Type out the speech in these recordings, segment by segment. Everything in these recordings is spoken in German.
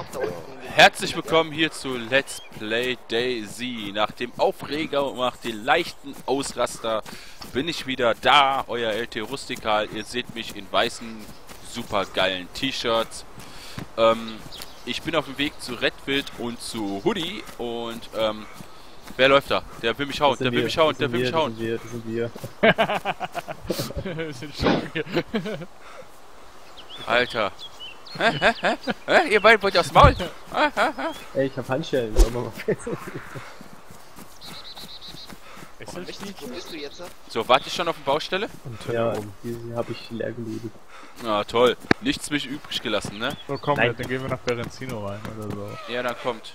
noch da unten. Herzlich willkommen hier zu Let's Play DayZ. Nach dem Aufreger und nach dem leichten Ausraster bin ich wieder da, euer LT Rustikal. Ihr seht mich in weißen, super geilen T-Shirts. Ich bin auf dem Weg zu Redwild und zu Hoodie und wer läuft da? Der will mich hauen, der will mich hauen, der will mich hauen. Das sind wir. Das sind schon wir. Alter. Hä? Ihr beiden wollt aufs Maul? Ey, ich hab Handschellen. Wollen wir mal Wo bist du jetzt? So, wart ihr schon auf der Baustelle? Ja, die habe ich leer gelootet. Ah, toll. Nichts mich übrig gelassen, ne? So, komm, Nein. dann gehen wir nach Berenzino rein oder so. Ja, dann kommt.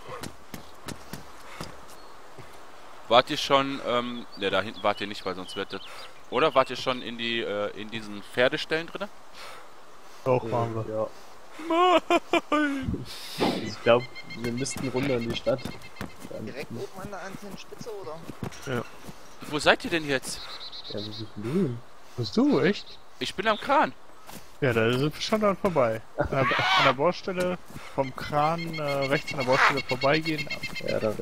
Wart ihr schon, ne, da hinten wart ihr nicht, weil sonst wird das... Oder wart ihr schon in die, in diesen Pferdestellen drin? Doch, machen wir. Ja. Ich glaube, wir müssten runter in die Stadt. Direkt oben an der Antennenspitze, oder? Ja. Wo seid ihr denn jetzt? Ja, wo sind wir? Bist du, echt? Ich bin am Kran. Ja, da sind wir schon dann vorbei. An der Baustelle vom Kran rechts an der Baustelle vorbeigehen. Ja, da.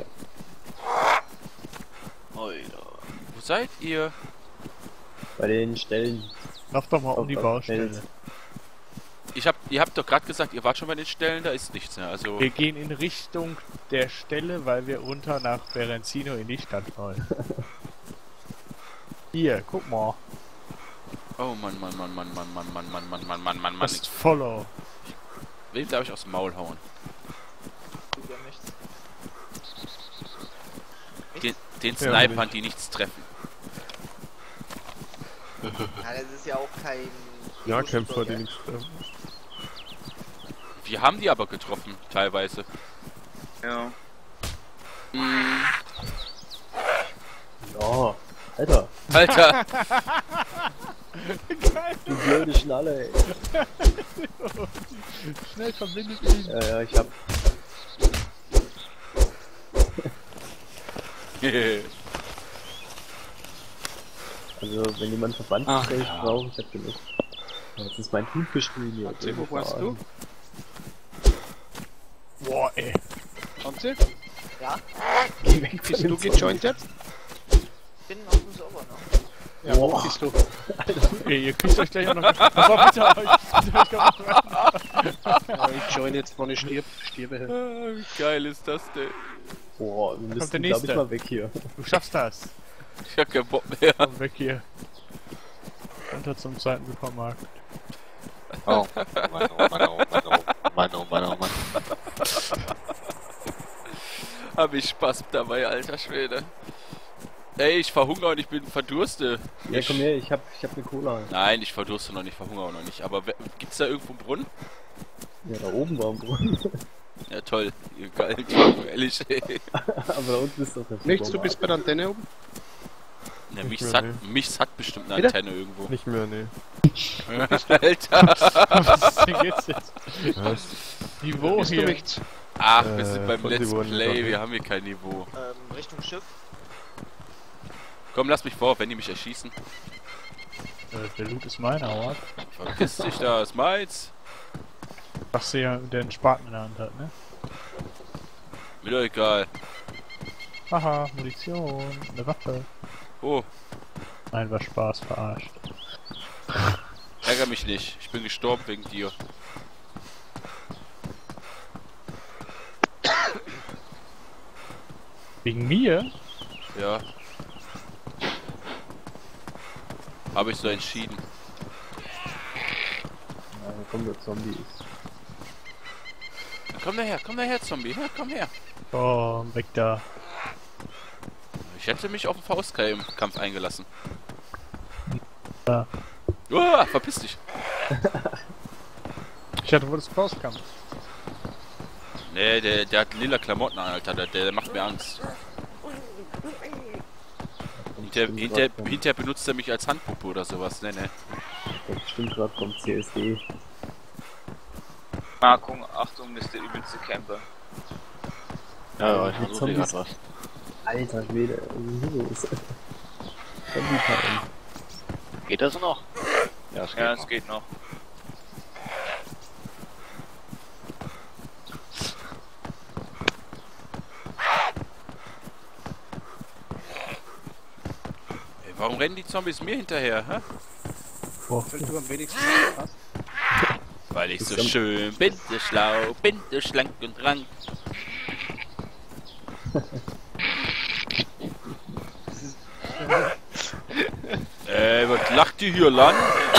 Wo seid ihr? Bei den Stellen. Lauf doch mal um die Auf Baustelle. Feld. Ihr habt doch gerade gesagt, ihr wart schon bei den Stellen, da ist nichts, ne? Also... Wir gehen in Richtung der Stelle, weil wir runter nach Berenzino in die Stadt wollen. Hier, guck mal. Oh Mann. Just follow. Wem darf ich aufs Maul hauen? Tut ja nichts. Den Ja, Snipern, die nichts treffen. Ja, das ist ja auch kein... Ja, Kämpfer, die gell? nichts. Wir haben die aber getroffen, teilweise. Ja. Ja, Alter, Alter! du blöde Schnalle, ey. Schnell verbindet ihn. Ja, ich hab. Also, wenn jemand Verbandsgespräch braucht, ich hab genug. Jetzt ist mein Hut geschrien hier. Hansi, wo warst du? Boah, ey. Hansi, Ja, Geh weg von bist dem du Zombie. gejoint jetzt? ich bin auf dem Server, ne? Ja, wo bist du? Ey, ihr kriegt euch gleich auch noch. Aber bitte euch. Ja, ich join jetzt, wenn ich stirbe. Wie geil ist das denn? Boah, wir der müssen, glaub ich, nächste. mal weg hier. Du schaffst das. Ich hab keinen Bock mehr. Komm weg hier. Runter zum zweiten Supermarkt. Oh, Mann. Hab ich Spaß dabei, alter Schwede. Ey, ich verhungere und ich bin verdurste. Ja, komm her, ich hab ne Cola. Nein, ich verdurste noch nicht, verhungere auch noch nicht. Aber gibt's da irgendwo einen Brunnen? Ja, da oben war ein Brunnen. Ja, toll. Ihr geil, ehrlich, ey. Aber da unten ist doch der Nichts, du Supermarkt. bist bei der Antenne oben? Ja, Nicht Michs mehr, hat bestimmt eine Bitte? Antenne irgendwo. Nicht mehr, nee. Alter! Was denn geht's jetzt? Was? Niveau Bist du hier. nichts? Ach, wir sind beim von Let's Niveau Play, nicht. wir haben hier kein Niveau. Richtung Schiff. Komm, lass mich vor, wenn die mich erschießen. Der Loot ist meiner, oder? Verpiss dich da, ist meins. Sagst du ja, der einen Spaten in der Hand hat, ne? Mir doch egal. Haha, Munition, eine Waffe. Oh, Nein, war Spaß, verarscht. ärger mich nicht. Ich bin gestorben wegen dir. Wegen mir? Ja. Habe ich so entschieden. Ja, da kommen der Zombies. Komm daher, Zombie. Ja, komm her. Oh, weg da. Ich hätte mich auf den Faustkampf eingelassen. Ja. Verpiss dich. Ich hatte wohl das Faustkampf. Nee, der hat lila Klamotten an, Alter. Der macht mir Angst. Hinterher benutzt er mich als Handpuppe oder sowas. Nee. Der bestimmt gerade vom CSD. Markung, Achtung, ist der übelste Camper. Ja, ich Die versuche Zombies. gerade was. Alter Schwede, was ist los? Zombie-Time. Geht das noch? Ja, es geht Ja, noch. es geht noch. Warum rennen die Zombies mir hinterher, hä? Oh, Weil du am wenigsten hast. Weil ich so schön bin, so schlau, bin so schlank und rank. Was lacht ihr hier lang?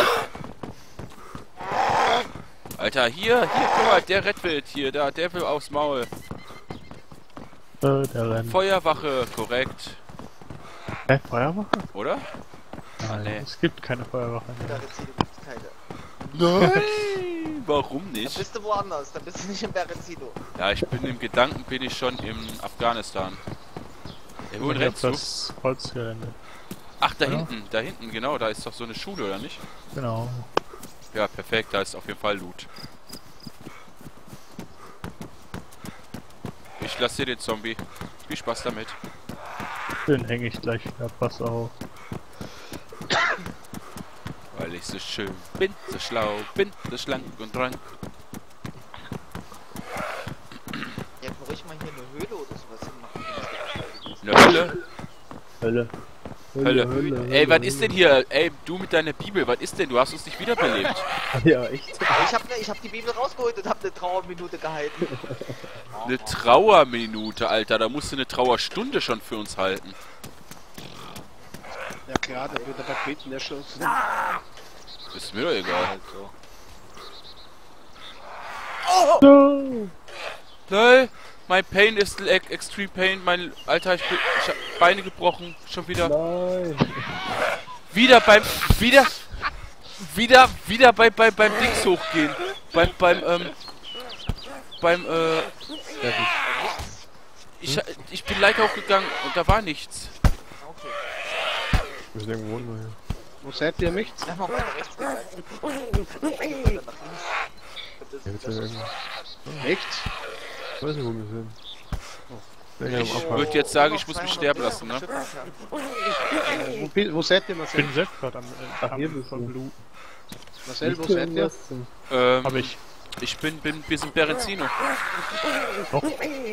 Alter, hier, guck mal, der Redwild hier, der will aufs Maul. der rennt. Feuerwache, korrekt. Feuerwache? Oder? Nein, es gibt keine Feuerwache. Da Berezino gibt's keine. Nein! Warum Da nicht? bist du woanders, da bist du nicht in Berezino. Ja, ich bin im Gedanken, bin ich schon im Afghanistan. Wohin Ich hab rennst du? das Holzgelände. Ach, da Ja. hinten, genau, da ist doch so eine Schule, oder nicht? Genau. Ja, perfekt, da ist auf jeden Fall Loot. Ich lasse dir den Zombie. Viel Spaß damit. Den hänge ich gleich wieder. Pass auf. Weil ich so schön bin, so schlau bin, so schlank und rank. Ja, kann ruhig mal hier eine Höhle oder sowas hinmachen. Eine Hölle. Hölle. Hölle. Ey, was ist denn hier? Ey, du mit deiner Bibel, was ist denn? Du hast uns nicht wiederbelebt. Ja, echt. Ich hab die Bibel rausgeholt und hab eine Trauerminute gehalten. Eine Trauerminute, Alter. Da musst du eine Trauerstunde schon für uns halten. Ja klar, da wird aber beten erschossen. Ist mir doch egal. Also. No! Lol, mein Pain ist extreme Pain. Mein Alter, ich hab Beine gebrochen. Schon wieder. Nein. Wieder beim Dings hochgehen. Ich bin Leiter hochgegangen und da war nichts. Okay. Wir sind irgendwo nur hier. Wo seid ihr mich? Dann mal weiter rechts. Dann nach links. Das ist Nichts? Ich weiß nicht, wo wir sind. Ich würde jetzt sagen, ich muss mich sterben lassen, ne? Wo seid ihr, Ich Marcel? bin selbst gerade am Ach, hier bist von du. Blue. Marcel, wo seid ihr? Hab ich. Wir sind Berenzino. Doch.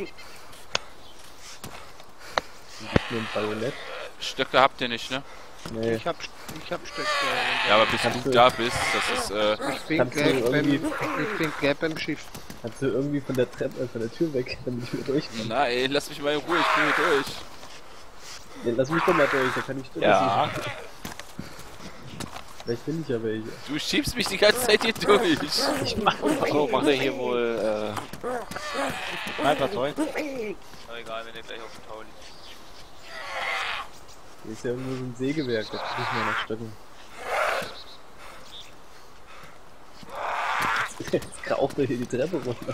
Nur ein Bajonett. Stöcke habt ihr nicht, ne? Nee. Ich hab Stöcke. Ja, aber bis du da bist, das ist, Ich bin Kannst du gleich beim Schiff. Kannst du irgendwie von der Treppe, von der Tür weg, damit ich wieder durchkomme? nein, lass mich mal in Ruhe, ich bin hier durch. Ja, lass mich doch mal durch, da kann ich durch. Ja. Vielleicht bin ich ja welche. Du schiebst mich die ganze Zeit hier durch. Achso, macht er hier wohl, Sniper-Zeug? Aber egal, wenn der gleich auf dem Tau liegt. Hier ist ja irgendwo so ein Sägewerk, da krieg ich mal nach Stöcken. Jetzt kraucht er hier die Treppe runter.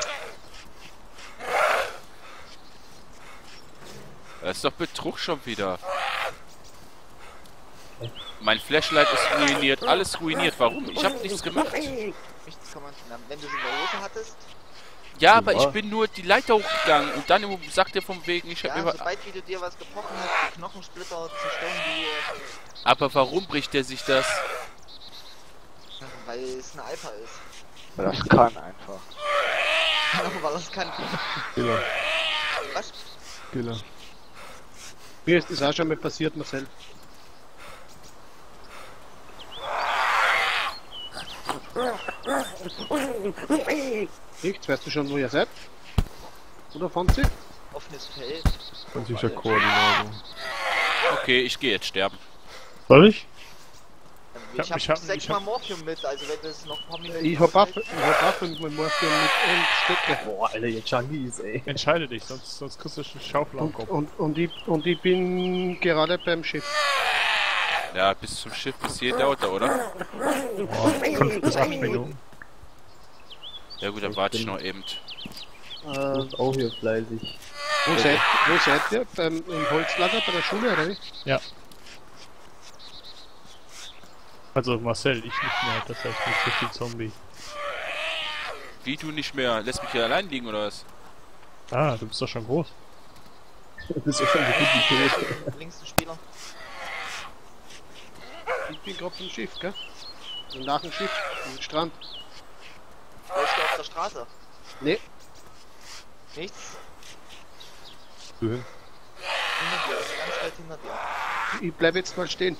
Das ist doch Betrug schon wieder. Mein Flashlight ist ruiniert, alles ruiniert. Warum? Ich habe nichts gemacht. Nichts kann man. Wenn du sie in der Hose hattest, Ja, aber ich bin nur die Leiter hochgegangen und dann sagt er vom Wegen, ich habe ja, über... sobald wie du dir was gebrochen hast, die Knochensplitter zerstören die. Aber warum bricht er sich das? Weil es eine Alpha ist. Das kann einfach. Weil das kann. Killer. Was? Killer. Mir ist das auch schon mal passiert, Marcel. Nichts, weißt du schon, wo ihr seid? Oder von sie? Offenes Feld. Ganz sicher Koordinate. Okay, ich gehe jetzt sterben. Soll ich? Ich hab ich hab- 6 Morphium mit, also wenn das noch ein paar Minuten. Ich hab auch 5 Morphium mit und Stöcke. Boah, Alter, ihr Junkies, ey. Entscheide dich, sonst kriegst du einen Schaufel am Kopf. Und ich bin gerade beim Schiff. Ja, bis zum Schiff, bis hier dauert er, oder? 5 bis 8 Minuten. Ja gut, dann warte ich noch eben. Ich bin auch hier fleißig. Wo seid ihr? Im Holzlager bei der Schule, oder wie? Ja. Also Marcel, ich nicht mehr, das heißt nicht so viel Zombie. Wie, du nicht mehr? Lässt mich hier allein liegen, oder was? Ah, du bist doch schon groß. Du bist ja schon so gut wie tot. Links ein Spieler. Ich bin gerade vom Schiff, gell? Und nach dem Schiff, am Strand. Läufst du auf der Straße? Nee, Nichts? Höhe. Hinter dir, ist ganz weit hinter dir. Ich bleib jetzt mal stehen.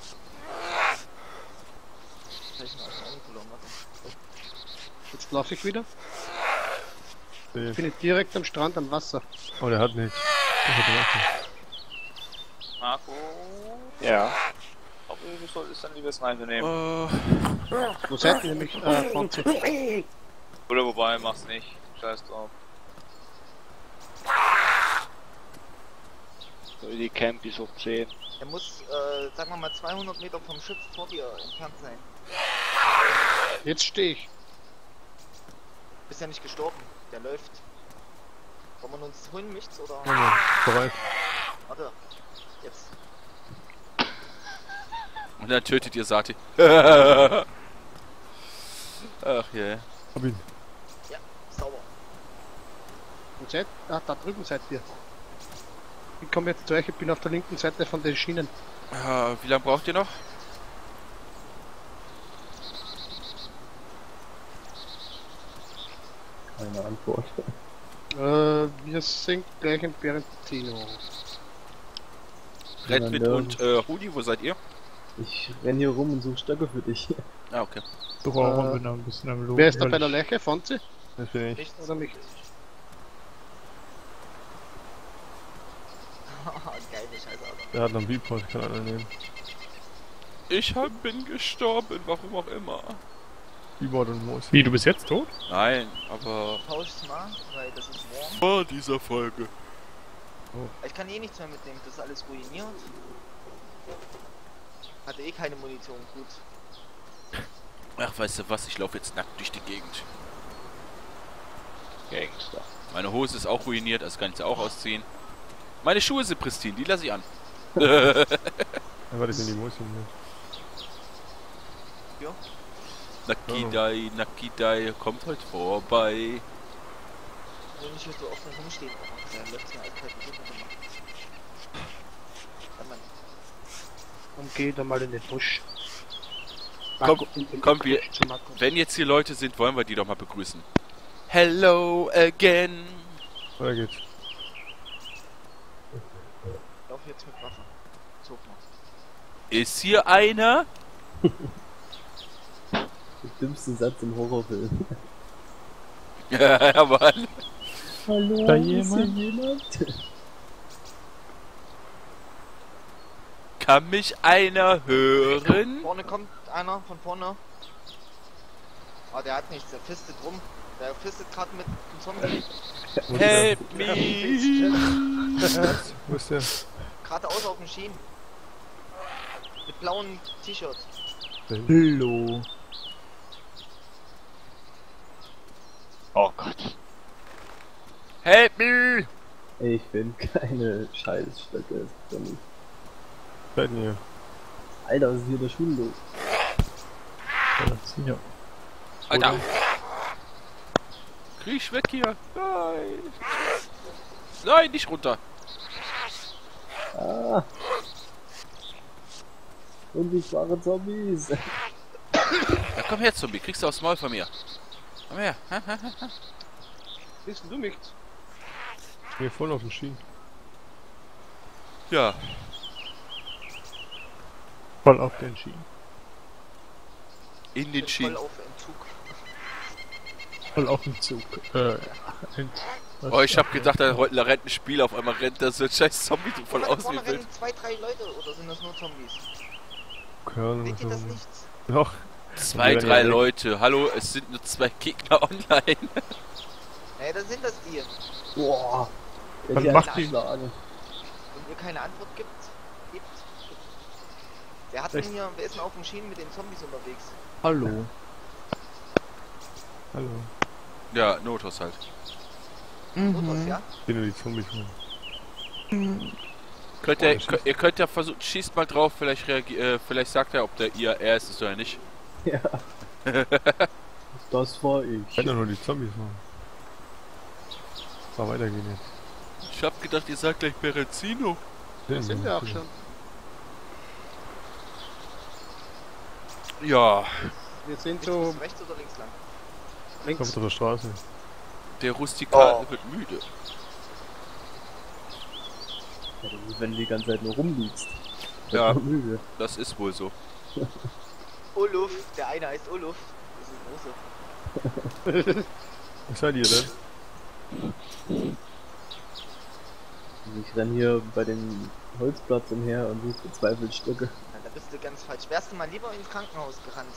Jetzt laufe ich wieder. Nee. Ich bin direkt am Strand am Wasser. Oh, der hat nichts. Der hat nichts. Marco, Ja. aber du solltest dann lieber Sniper nehmen. Wo seid ihr nämlich? Franzi. Oder wobei, mach's nicht. Scheiß drauf. So, die Campis hoch 10. Er muss, sagen wir mal, 200 Meter vom Schiff vor dir entfernt sein. Jetzt stehe ich. Ist ja nicht gestorben, der läuft. Wollen wir uns holen, nichts oder? Ja, bereit. Warte, jetzt. Und dann tötet ihr Sati. Ach je. Hab ihn. Ja, sauber. Wo seid? Ah, da drüben seid ihr. Ich komme jetzt zu euch, ich bin auf der linken Seite von den Schienen. Wie lange braucht ihr noch? Keine Antwort. Wir sind gleich in Berentino. Red mit und Rudi, wo seid ihr? Ich renn hier rum und suche Stöcke für dich. Ah, okay. Doch auch bin ein bisschen am Lob. Wer ist da bei der Leiche? Fonzi? Das bin ich. Nichts. Oder mich? Geile Scheiße, Alter. Der hat noch einen Beatport, kann einer nehmen. Bin gestorben, warum auch immer. Beatport und Moos. Wie, du bist jetzt tot? Nein, aber Tausch's mal, weil das ist warm. vor dieser Folge. Ich kann eh nichts mehr mitnehmen, das ist alles ruiniert. Hatte eh keine Munition, gut. Ach, weißt du was, ich laufe jetzt nackt durch die Gegend. Gangster. Meine Hose ist auch ruiniert, also kann ich sie auch ausziehen. Meine Schuhe sind pristin, die lasse ich an. Ja, warte, ich in die Moos hin. Nakidai, Nakidai, kommt heute vorbei. Also nicht, dass du offen rumstehen, aber der läuft ja eiskalt mit gemacht. Und geh da mal in den Busch. Komm, In den komm, Busch wir, zu Marco. wenn jetzt hier Leute sind, wollen wir die doch mal begrüßen. Hello again. Weiter geht's. Lauf jetzt mit Waffe. Zog mal. Ist hier einer? Der dümmste Satz im Horrorfilm. Ja, Mann. Hallo, Da ist hier jemand? jemand? Kann mich einer hören? Vorne kommt einer, von vorne. Ah, der hat nichts, der fistet rum. Der fistet gerade mit dem Zombie. Help me. Wo ist der? Geradeaus auf dem Schienen. Mit blauem T-Shirt. Hallo. Oh Gott. Help me. Ey, ich finde keine Scheißstöcke. Das ist doch nicht. Seid ihr? Alter, was ist hier der Schule los? Ja. Alter. Krieg weg hier. Nein. Nein, nicht runter. Ah! Unsichtbare Zombies! Ja, komm her, Zombie. Kriegst du aufs Maul von mir. Komm her. Siehst du mich? Hier voll auf den Schienen. Ja. Voll auf den Schienen. In den Voll Schienen. auf Entzug. Voll auf dem Zug. Oh, ich hab gedacht, da rennt ein Spiel, auf einmal rennt da so ein scheiß Zombie so voll Da aus vorne wie wild. rennen 2, 3 Leute oder sind das nur Zombies? Körner Seht ihr das nicht? Doch. 2, 3 Leute. Hallo, es sind nur 2 Gegner online. Nee, dann sind das die. Boah! Was Die macht hat die? geschlagen. Und ihr keine Antwort gibt. Wer hat denn hier, wer ist denn auf den Schienen mit den Zombies unterwegs? Hallo. Hallo. Ja, Notos halt. Motos, ja? Ich bin nur die Zombies. Ihr könnt ja versuchen, schießt mal drauf, vielleicht vielleicht sagt er, ob der er ist oder nicht. Ja. Das war ich. Ich kann ja nur die Zombies machen. Mal weitergehen jetzt. Ich hab gedacht, ihr sagt gleich Berenzino. Da sind wir auch schon. Ja, Wir sind Ist so das rechts oder links lang? links. Kommt auf der Straße. der Rustikal Oh. wird müde. Ja, das ist, wenn du die ganze Zeit nur rumliegst. Ja, war müde. das ist wohl so. Oluf, der eine heißt Oluf. Das ist ein Russe. Was seid ihr denn? Also ich renn hier bei dem Holzplatz umher und suche verzweifelt Stücke. Ja, da bist du ganz falsch. Wärst du mal lieber ins Krankenhaus gerannt?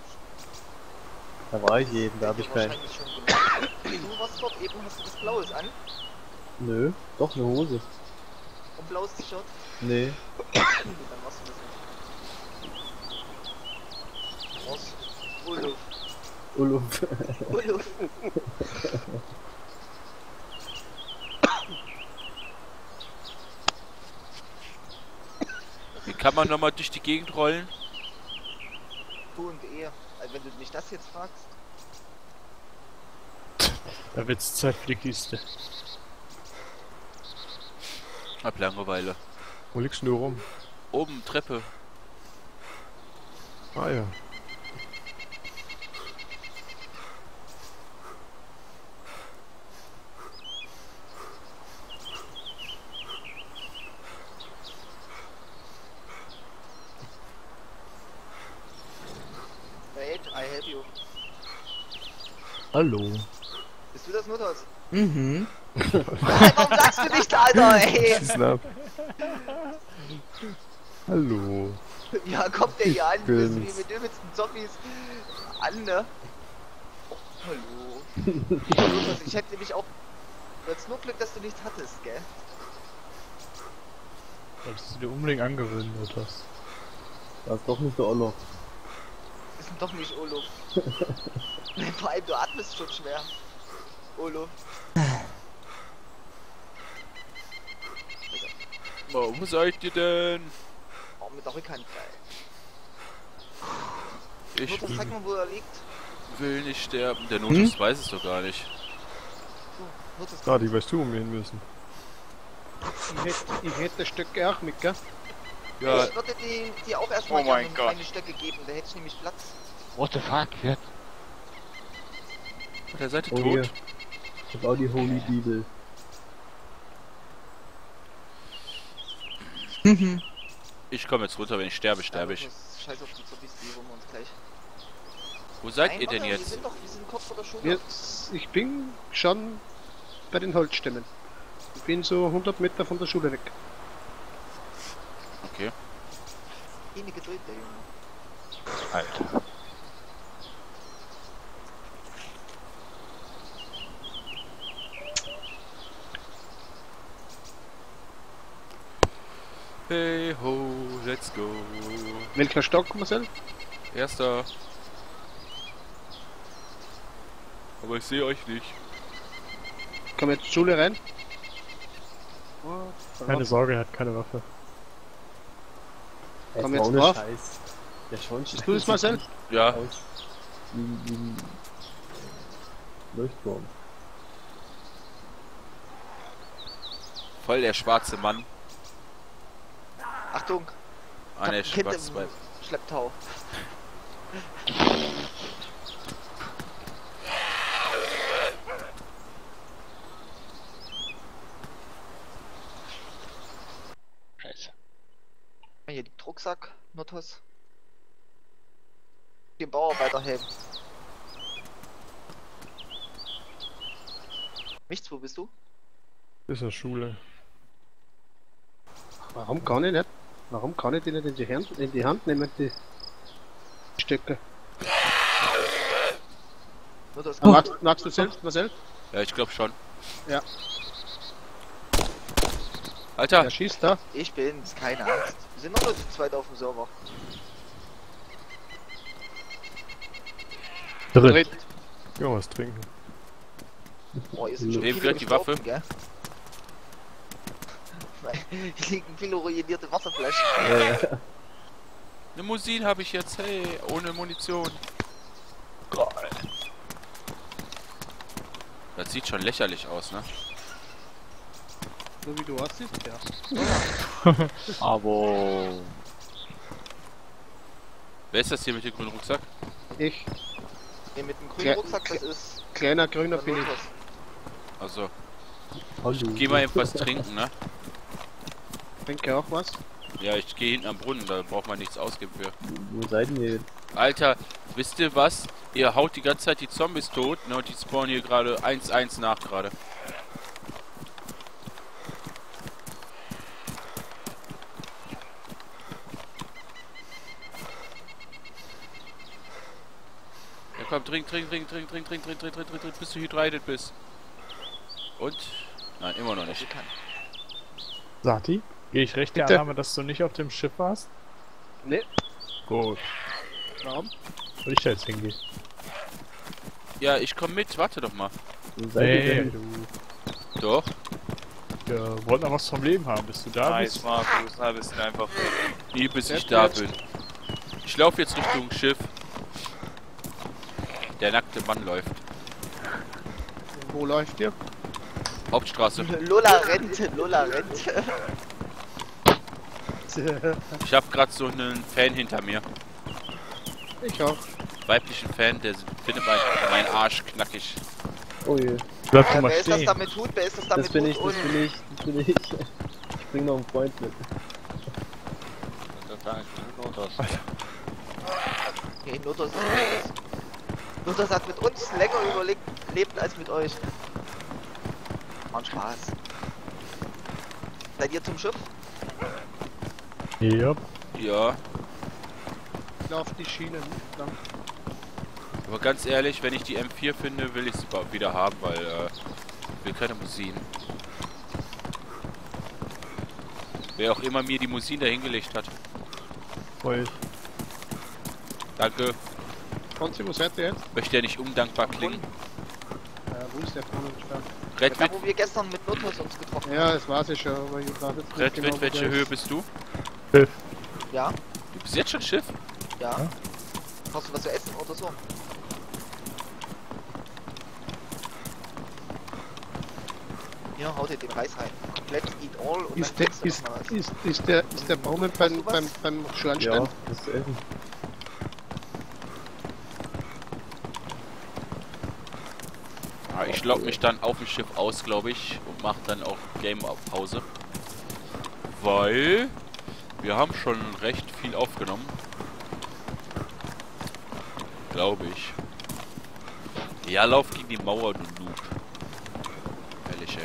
Da war ich eben, da habe ich keinen. Wahrscheinlich schon gemacht. Du warst dort eben, hast du das Blaues an? Nö, doch eine Hose. Und blaues T-Shirt? Nee, Dann warst du das nicht. Was? Oluf. Uluf. Oluf. Wie kann man nochmal durch die Gegend rollen? Du und er. Also wenn du mich das jetzt fragst. Da wird's Zeit für die Kiste. Hab Langeweile. Wo liegst du rum? Oben, Treppe. Ah ja. Wait, I help you. Hallo. Bist du das Nutters? Mhm. Warum sagst du nicht, Alter, ey? Snap. Hallo. Ja, kommt der hier an, Ich wir sind bin's. wie mit übelsten Zombies an, ne? Oh, hallo. Nutters, ich hätte nämlich auch... Du hattest nur Glück, dass du nichts hattest, gell? Solltest du dir unbedingt angewöhnen, oder was? Das ist doch nicht der Ollo. Ist doch nicht Olo. Vor allem, du atmest schon schwer. Olo. Wo seid ihr denn? Oh, mit der Rückhand, geil. Ich Nutters, zeig mal, wo er liegt. will nicht sterben. Der Notus weiß es doch gar nicht. So, Nutters, Ah, die weißt du umgehen müssen. Ich hätte Stöcke auch mit, gell? Ja, ich würde dir auch erstmal Oh mein gerne Gott. kleine Stöcke geben, da hätte ich nämlich Platz. What the fuck? Ja. der seid ihr Oh hier. tot? Ich hab auch die Holy Bibel. Ich komme jetzt runter, wenn ich sterbe, sterbe ich. Scheiß auf die Zombies, die holen wir uns gleich. Wo seid Nein, ihr denn warte, jetzt? Wir sind kurz vor der Schule. Jetzt, ich bin schon bei den Holzstämmen. Ich bin so 100 Meter von der Schule weg. Okay. Wenig gedreht, der Junge. Alter. Hey ho, let's go. Welcher Stock, Marcel? Erster. Aber ich sehe euch nicht. Komm jetzt zur Schule rein. Keine Sorge, er hat keine Waffe. Komm Jetzt jetzt ohne drauf. Scheiß. Der Schornstein Bist du das, Marcel? Ja, aus wie ein Leuchtturm. voll der schwarze Mann. Achtung, Ah ne, Kind im schwarz bei. Schlepptau. Scheiße. Hier liegt Rucksack, Nutters. Den Bauarbeiterhelm. Nichts, wo bist du? Ist ja Schule. Warum kann ich nicht? Warum kann ich die nicht in die Hand nehmen, die Stöcke? Nutters, Magst du selbst, Marcel? Ja, ich glaube schon. Ja. Alter, Der schießt da. ich bin's, keine Angst. Wir sind nur zu zweit auf dem Server. Dritt. Ja, was trinken. Boah, ihr seid schon Wem viele gehört die gestorben, Waffe? gell? Hier liegen viele ruinierte Wasserflaschen. Limousine habe ich jetzt, hey, ohne Munition. Geil. Das sieht schon lächerlich aus, ne? So wie du aussiehst, ja. Aber... Wer ist das hier mit dem grünen Rucksack? Ich, Ne, mit dem grünen Kle- Rucksack, das ist kleiner grüner bin ich. Nutters. Also, Hallo. geh mal eben was trinken, ne? Trinke auch was. Ja, ich gehe hinten am Brunnen, da braucht man nichts ausgeben für. Wo seid ihr jetzt? Alter, wisst ihr was? Ihr haut die ganze Zeit die Zombies tot, ne? Und die spawnen hier gerade 1-1 nach gerade. Ja komm, trink, bis du hydrated bist. Und? Nein, immer noch nicht. Sati? Gehe ich recht der Bitte? Annahme, dass du nicht auf dem Schiff warst? Ne, Gut. warum? Wo ich da jetzt hingehe? Ja, ich komm mit, warte doch mal. Wo seid ihr Nee, denn? du. Doch. Wir wollten noch was vom Leben haben, bis du da Nice, bist. Markus, na, bist du einfach weg. Nie bis ich Jetzt, da jetzt. bin. Ich laufe jetzt Richtung Schiff. Der nackte Mann läuft. Wo läuft ihr? Hauptstraße. Lola rennt, Lola rennt. Ich habe gerade so einen Fan hinter mir. Ich auch. Weiblichen Fan, der findet mein Arsch knackig. Oh je. Bleib doch mal Wer ist das stehen. damit tut? Wer ist das damit Das bin ich, tut? das bin ich, das bin ich. Ich bring noch einen Freund mit. Das war eigentlich nur das. Okay, Notos ist mit uns. Notos hat mit uns länger überlebt als mit euch. War ein Spaß. Seid ihr zum Schiff? Ja. Ja, Ich laufe die Schienen lang. aber ganz ehrlich, wenn ich die M4 finde, will ich sie wieder haben, weil ich will keine Museen. Wer auch immer mir die Museen da hingelegt hat. Voll. Danke. Konzi, wo seid ihr jetzt? Möchte ja nicht undankbar klingen. Wo ist der Brunnenstern? Da Redwit, wo wir gestern mit Notos uns getroffen Ja, das weiß ich schon, aber ich weiß jetzt nicht genau, wo welche der Höhe ist. bist du? haben. Ja, Du bist jetzt schon Schiff? ja. Hast du was zu essen oder so? Ja, haut dir den Reis rein. Komplett eat all und Ist dann der, kriegst du noch mal was. ist der Brunnen beim Ja, Schornstein? das ist Essen. Ja, ich log mich dann auf dem Schiff aus, glaube ich, und mache dann auch Game auf Pause. Weil wir haben schon recht viel aufgenommen. Glaube ich. Ja, lauf gegen die Mauer, du Noob. Ehrlich, ey.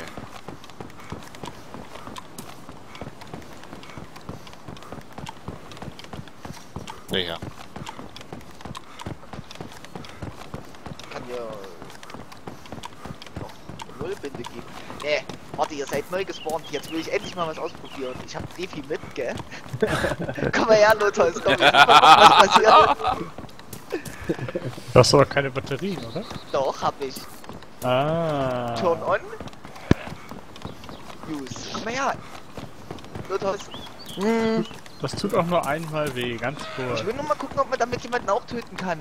Sicher. Kann ja noch Nullbinde geben. Nee, warte, ihr seid neu gespawnt. Jetzt will ich endlich mal was ausprobieren. Ich hab Defi mit, gell? Komm mal her, Lothos, komm, wir gucken, was passiert. Du hast aber keine Batterien, oder? Doch, hab ich. Ah. Turn on. Use. Komm mal her. Lothos. Das tut auch nur einmal weh, ganz Ich kurz. will nur mal gucken, ob man damit jemanden auch töten kann.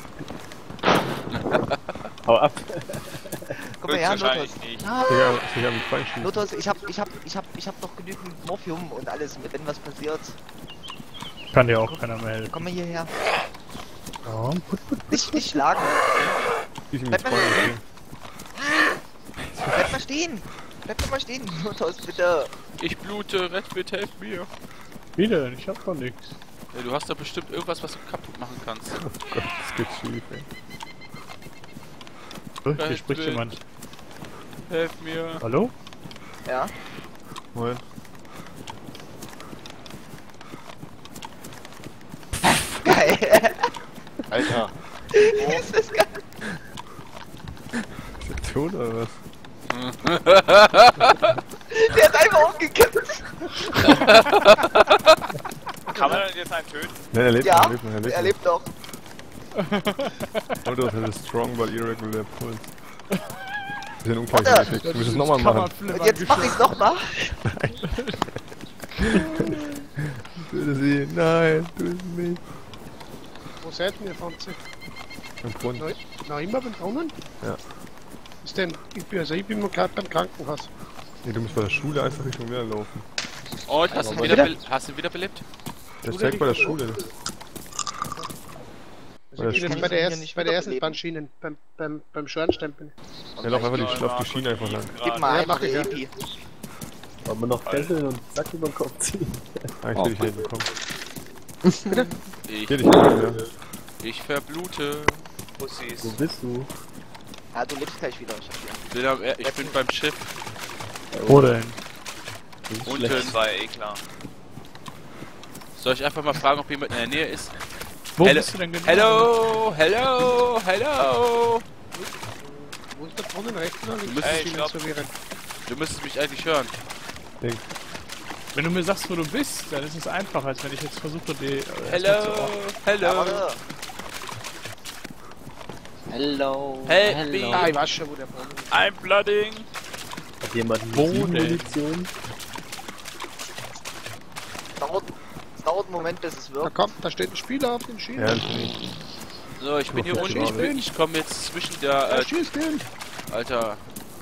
Hau ab. Komm mal her, Höchstwahrscheinlich Lothos. nicht. Ah, Ich hab mich falsch Lothos, ich hab noch genügend Morphium und alles, wenn was passiert. Kann dir auch keiner mehr helfen. Komm mal hierher. Oh, Nicht schlagen. Bleib mal stehen. Bleib mal stehen. Bleib doch mal stehen, Lothos, bitte. Ich blute, Redwit, helf mir. wie denn? Ich hab doch nichts. Ja, du hast da bestimmt irgendwas, was du kaputt machen kannst. Das geht schief, ey. Hier spricht Bild. jemand. Helf mir. Hallo? Ja. Moin. Geil. Alter. Ist das geil. Tot oder was? Der hat einfach umgekippt. Kann man denn jetzt einen töten? Nein, er lebt Ja, noch, er lebt noch, er lebt er lebt doch. noch. Oder hat a strong but irregular pulse. Bisschen Warte. ungleichmäßig. Du musst es nochmal machen. Und jetzt mach ich's nochmal. Bitte sie. Nein, tu es nicht. Wo seid ihr, Konzi? Im Brunnen. Noch immer beim Brunnen? Ja. Ist denn, ich bin mal gerade beim Krankenhaus. Nee, du musst bei der Schule einfach Richtung Meer laufen. Und hast du wieder? hast du wiederbelebt? Der ist direkt bei der Schule. Bei der Ich bin Schule. bei der, hier ersten, nicht bei der ersten wiederbeleben. Bahnschienen, beim Schornstein bin ich. Ja, lauf einfach auf die Schiene einfach lang. Gib mal Ja, einfach mach ich, die ja. EP. Wollen wir noch fesseln und zack über den Kopf ziehen? Ah, ich will dich nicht bekommen. Ich, Will dich nicht mehr. ich verblute. Pussys. Wo bist du? Ja, du lebst gleich wieder. Ich bin beim Schiff. Wo denn? Unten. Das war eh klar. Soll ich einfach mal fragen, ob jemand in der Nähe ist? Wo Hello- bist du denn genau? Hello, hello, hello. Wo ist der Brunnen rechts oder links? müsstest Ey, ich glaub- verwirrend. Du müsstest mich eigentlich hören. Wenn du mir sagst, wo du bist, dann ist es einfacher, als wenn ich jetzt versuche, die... Hello, Ja, hello. warte. Hello. Help me. Ah, ich weiß schon, wo der Brunnen ist. I'm blooding. Hat jemand Wo Munition? Es dauert einen Moment, bis es Da wirkt. kommt, da steht ein Spieler auf den Schienen. Ja, ich So, ich bin hier unten. Ich komme jetzt zwischen der... Er schießt ihn. Alter,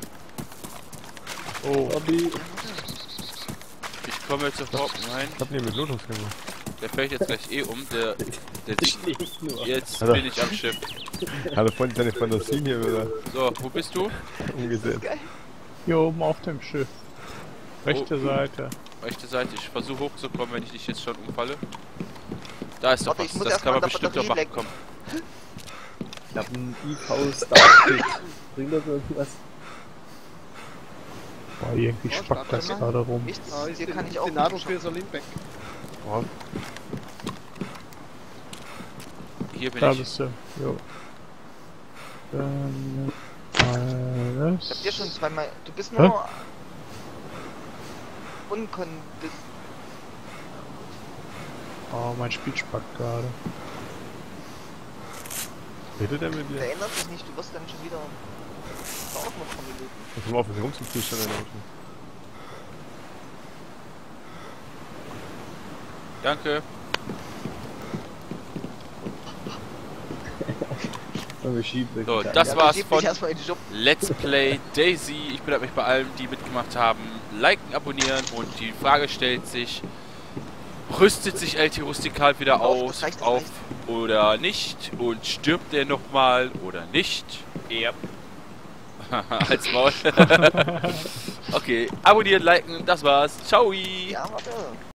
Oh, Bobby. ich komme jetzt sofort rein. hab nie mit Lotus gemacht. Der fällt jetzt gleich eh um. Der Schlägt nur. Jetzt Hallo. bin ich am Schiff. Hallo Freund, deine Fantasie hier wieder So, wo bist du? umgesetzt. hier oben auf dem Schiff. Rechte Oh. Seite. Rechte Seite. Ich versuche hochzukommen, wenn ich nicht jetzt schon umfalle. Da ist doch Warte, was. ich muss Das erst kann mal man an der bestimmt noch Batterie machen. Komm. Ich hab einen IV-Starkit. Bringt das irgendwas? Boah, irgendwie Oh, spackt das Starter. gerade rum. Nichts, Ah, ist hier kann ich die auch Nadel nicht für Solimbeck. Hier bin Da ich. bist du. Jo. Dann... Ich hab dir schon zweimal. Du bist Hä? nur. Unkondis. Oh, mein Spiel spackt gerade. Redet er mit Der dir? ändert sich nicht, du wirst dann schon wieder. Dauert noch ein paar Minuten. Pass mal auf, wir sind Zustand in der Auto. Danke. So, wir schieben. So, das war's Schieb von mich erstmal in die Schuppen. Let's Play Daisy. Ich bedanke mich bei allen, die mitgemacht haben. Liken, abonnieren und die Frage stellt sich: Rüstet sich LT Rustikal wieder Das auf reicht. oder nicht? Und stirbt er nochmal oder nicht? Ja. Als Maul. Okay, abonnieren, liken, das war's. Ciao! Ja, warte.